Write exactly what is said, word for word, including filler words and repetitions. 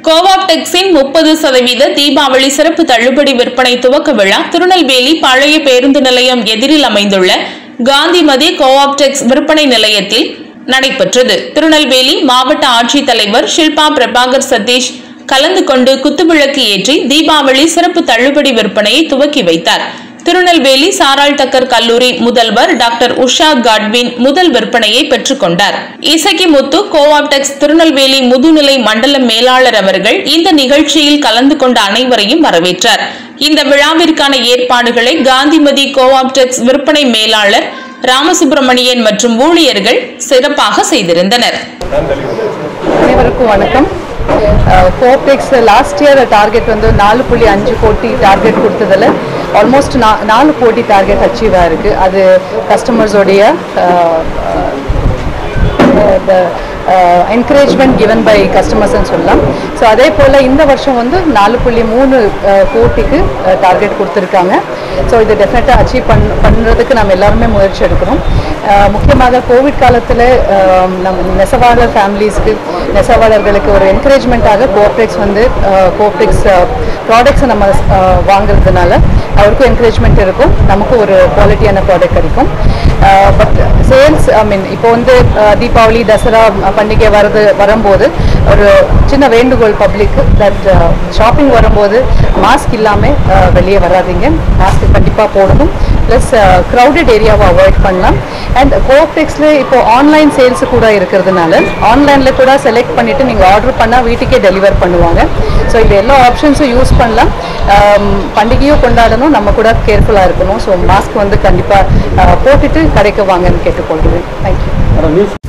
கோஆப்டெக்ஸின் முப்பது சதவீத தீபாவளி சிறப்பு தள்ளுபடி விற்பனை துவக்க விழா திருநெல்வேலி பழைய பேருந்து நிலையம் எதிரில் அமைந்துள்ள காந்திமதி கோஆப்டெக்ஸ் விற்பனை நிலையத்தில் நடைபெற்றது. திருநெல்வேலி மாவட்ட ஆட்சித்தலைவர் ஷில்பா பிரபாகர் சதீஷ் கலந்து கொண்டு குத்துவிளக்கு ஏற்றி தீபாவளி சிறப்பு தள்ளுபடி விற்பனையை துவக்கி வைத்தார். திருநெல்வேலி சாராள் தக்கர் கல்லூரி முதல்வர் டாக்டர் உஷா காட்வின் முதல் விற்பனையை பெற்றுக் கொண்டார். இசக்கி முத்து கோஆப்டெக்ஸ் திருநெல்வேலி முதுநிலை மண்டல மேலாளர் அவர்கள் இந்த நிகழ்ச்சியில் கலந்து கொண்ட அனைவரையும் வரவேற்றார். இந்த விழாவிற்கான ஏற்பாடுகளை காந்திமதி கோஆப்டெக்ஸ் விற்பனை மேலாளர் ராமசுப்பிரமணியன் மற்றும் ஊழியர்கள் சிறப்பாக செய்திருந்தனர். அனைவருக்கும் வணக்கம். கோஆப்டெக்ஸ் லாஸ்ட் இயர் டார்கெட் வந்து நாலு புள்ளி அஞ்சு கோடி டார்கெட் கொடுத்ததில் ஆல்மோஸ்ட் நா நாலு கோடி டார்கெட் அச்சீவ் ஆயிருக்கு. அது கஸ்டமர்ஸோடைய என்கரேஜ்மெண்ட் கிவன் பை கஸ்டமர்ஸ்ன்னு சொல்லலாம். ஸோ அதே போல் இந்த வருஷம் வந்து நாலு புள்ளி மூணு கோடிக்கு டார்கெட் கொடுத்துருக்காங்க. ஸோ இது டெஃபினட்டாக அச்சீவ் பண் பண்ணுறதுக்கு நம்ம எல்லாருமே முயற்சி எடுக்கிறோம். முக்கியமாக கோவிட் காலத்தில் நம்ம நெசவாளர் ஃபேமிலிஸ்க்கு நெசவாளர்களுக்கு ஒரு என்கரேஜ்மெண்ட்டாக கோஆப்டெக்ஸ் வந்து கோஆப்டெக்ஸ் ப்ராடக்ட்ஸை நம்ம வாங்குறதுனால அவருக்கும் என்கரேஜ்மெண்ட் இருக்கும், நமக்கும் ஒரு குவாலிட்டியான ப்ராடக்ட் கிடைக்கும். பட் சேல்ஸ் ஐ மீன் இப்போ வந்து தீபாவளி தசரா பண்டிகை வரது வரும்போது ஒரு சின்ன வேண்டுகோள் பப்ளிக் தட் ஷாப்பிங் வரும்போது மாஸ்க் இல்லாமல் வெளியே வராதிங்க. மாஸ்க் கண்டிப்பாக போடணும். ப்ளஸ் க்ரௌடட் ஏரியாவை அவாய்ட் பண்ணலாம். அண்ட் கோஆப்டெக்ஸில் இப்போ ஆன்லைன் சேல்ஸு கூட இருக்கிறதுனால ஆன்லைனில் கூட செலக்ட் பண்ணிவிட்டு நீங்கள் ஆர்டர் பண்ணால் வீட்டுக்கே டெலிவர் பண்ணுவாங்க. ஸோ இது எல்லா ஆப்ஷன்ஸும் யூஸ் பண்ணலாம். பண்டிகையும் கொண்டாடணும், நம்ம கூட கேர்ஃபுல்லாக இருக்கணும். ஸோ மாஸ்க் வந்து கண்டிப்பாக போட்டுட்டு கடைக்கு வாங்கன்னு கேட்டுக்கொள்கிறேன். தேங்க்யூ.